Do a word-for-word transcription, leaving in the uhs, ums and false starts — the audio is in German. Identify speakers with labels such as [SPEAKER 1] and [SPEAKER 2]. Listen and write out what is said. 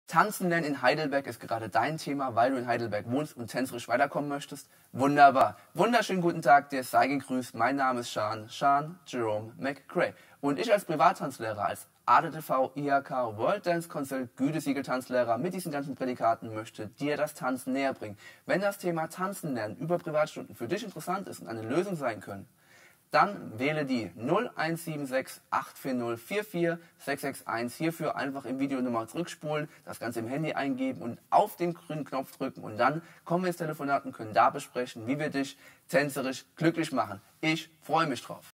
[SPEAKER 1] Tanzen lernen in Heidelberg ist gerade dein Thema, weil du in Heidelberg wohnst und tänzerisch weiterkommen möchtest? Wunderbar. Wunderschönen guten Tag, dir sei gegrüßt. Mein Name ist Sean, Sean Jerome McCray. Und ich als Privattanzlehrer, als A D T V, I H K, World Dance Council, Gütesiegel-Tanzlehrer mit diesen ganzen Prädikaten möchte dir das Tanzen näher bringen. Wenn das Thema Tanzen lernen über Privatstunden für dich interessant ist und eine Lösung sein können, dann wähle die null eins sieben sechs acht vier null vier vier sechs sechs eins. Hierfür einfach im Video nochmal zurückspulen, das Ganze im Handy eingeben und auf den grünen Knopf drücken. Und dann kommen wir ins Telefonat und können da besprechen, wie wir dich tänzerisch glücklich machen. Ich freue mich drauf.